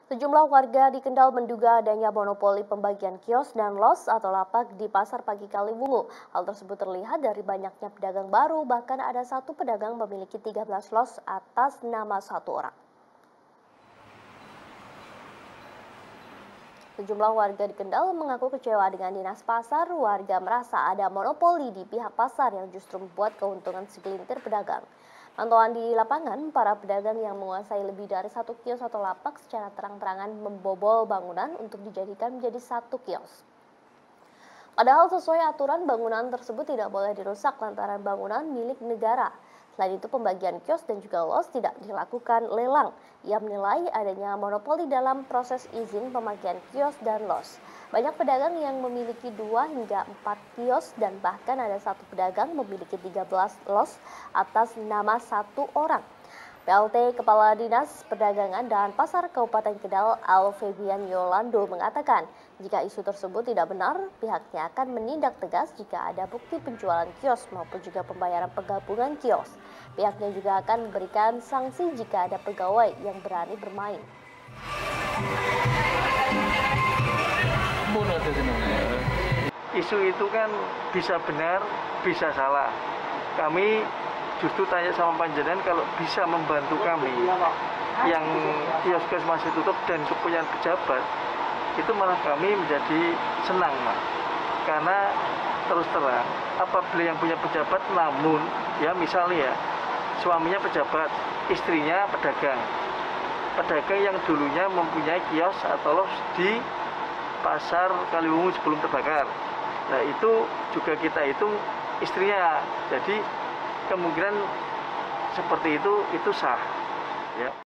Sejumlah warga di Kendal menduga adanya monopoli pembagian kios dan los atau lapak di Pasar Pagi Kaliwungu. Hal tersebut terlihat dari banyaknya pedagang baru, bahkan ada satu pedagang memiliki 13 los atas nama satu orang. Sejumlah warga di Kendal mengaku kecewa dengan dinas pasar. Warga merasa ada monopoli di pihak pasar yang justru membuat keuntungan segelintir pedagang. Pantauan di lapangan, para pedagang yang menguasai lebih dari satu kios atau lapak secara terang-terangan membobol bangunan untuk dijadikan menjadi satu kios. Padahal sesuai aturan bangunan tersebut tidak boleh dirusak lantaran bangunan milik negara. Selain itu pembagian kios dan juga los tidak dilakukan lelang. Ia menilai adanya monopoli dalam proses izin pemakaian kios dan los. Banyak pedagang yang memiliki 2 hingga 4 kios dan bahkan ada satu pedagang memiliki 13 los atas nama satu orang. PLT Kepala Dinas Perdagangan dan Pasar Kabupaten Kendal Alfebian Yolando mengatakan jika isu tersebut tidak benar, pihaknya akan menindak tegas jika ada bukti penjualan kios maupun juga pembayaran penggabungan kios. Pihaknya juga akan memberikan sanksi jika ada pegawai yang berani bermain. Isu itu kan bisa benar, bisa salah. Kami justru tanya sama panjenengan kalau bisa membantu kami yang kios-kios masih tutup dan kepunyaan pejabat, itu malah kami menjadi senang, Mas. Karena terus terang, apabila yang punya pejabat namun ya misalnya ya suaminya pejabat, istrinya pedagang. Pedagang yang dulunya mempunyai kios atau los di Pasar Kaliwungu sebelum terbakar. Nah, itu juga kita hitung istrinya. Jadi kemungkinan seperti itu sah, ya.